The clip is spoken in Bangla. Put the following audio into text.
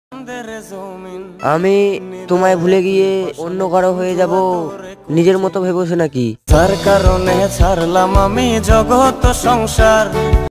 আমি তোমায় ভুলে গিয়ে অন্য কারো হয়ে যাব নিজের মতো ভেবেছো নাকি? তার কারণে ছাড়লাম আমি জগৎ সংসার।